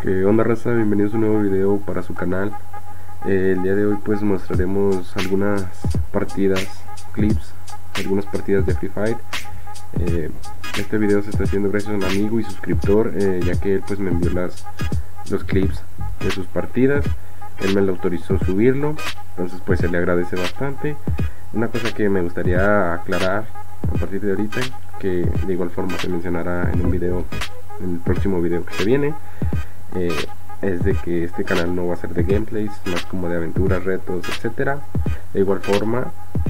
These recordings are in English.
¿Qué onda, raza? Bienvenidos a un nuevo video para su canal. El día de hoy pues mostraremos algunas partidas, clips, algunas partidas de Free Fire. Este video se está haciendo gracias a un amigo y suscriptor, ya que él pues me envió los clips de sus partidas. Él me lo autorizó subirlo, entonces pues se le agradece bastante. Una cosa que me gustaría aclarar a partir de ahorita, que de igual forma se mencionará en un video, en el próximo video que se viene, es de que este canal no va a ser de gameplays, más como de aventuras, retos, etcétera. De igual forma,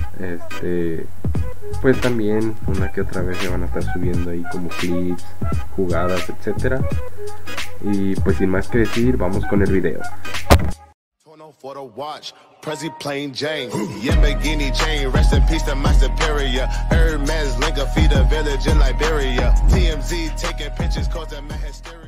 pues también una que otra vez se van a estar subiendo ahí como clips, jugadas, etcétera. Y pues sin más que decir, vamos con el video. For the watch, Prezi plain Jane, Yamborghini chain, rest in peace to my superior. Hermes Linka feed a village in Liberia. TMZ taking pictures causing my hysteria.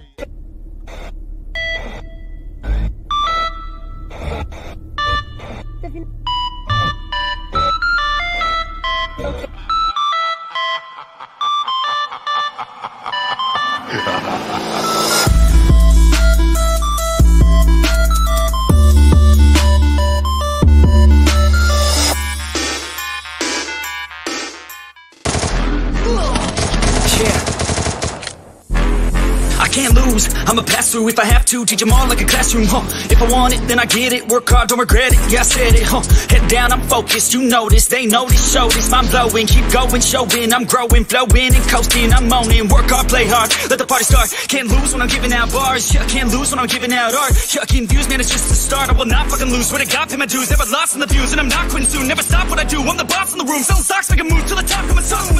Can't lose, I'ma pass through if I have to. Teach them all like a classroom, If I want it, then I get it. Work hard, don't regret it, yeah I said it, Head down, I'm focused, you know this. They know this, show this, mind blowing. Keep going, showing, I'm growing, flowing and coasting. I'm owning, work hard, play hard, let the party start. Can't lose when I'm giving out bars, yeah, can't lose when I'm giving out art. Yeah, confused, man, it's just the start. I will not fucking lose, swear to God, pay my dues. Never lost in the views, and I'm not quitting soon. Never stop what I do, I'm the boss in the room. Selling stocks, make a move to the top, coming soon.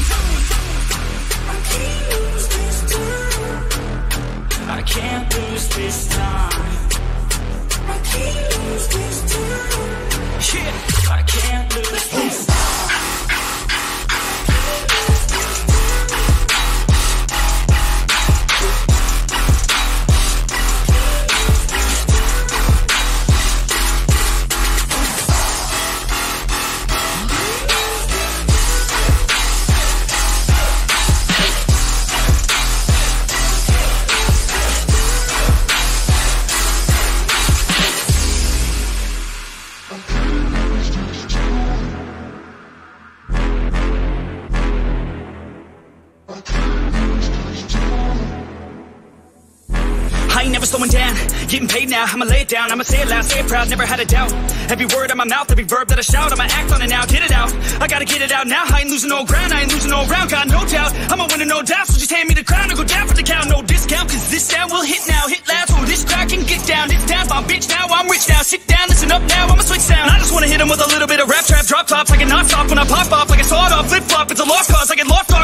I can't lose this time. I can't lose this time. Yeah, I can't lose this time. I ain't never slowing down, getting paid now, I'ma lay it down, I'ma say it loud, say it proud, never had a doubt. Every word out my mouth, every verb that I shout, I'ma act on it now, get it out. I gotta get it out now, I ain't losing no ground, I ain't losing no round, got no doubt. I'm a winner, no doubt, so just hand me the crown and go down for the count. No discount, cause this sound will hit now, hit loud, so this crowd can get down. It's down, my bitch now, I'm rich now, sit down, listen up now, I'ma switch sound. I just wanna hit 'em with a little bit of rap trap, drop tops, like a non-stop when I pop off, like a sawed off, flip flop, it's a lost cause, I get lost